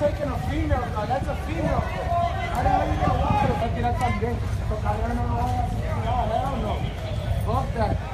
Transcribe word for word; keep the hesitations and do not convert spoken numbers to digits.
taking a female, though. That's a female. I don't know you get a woman. Porque that's a gay. So, cabrón, no, no, no, hell no. Fuck that.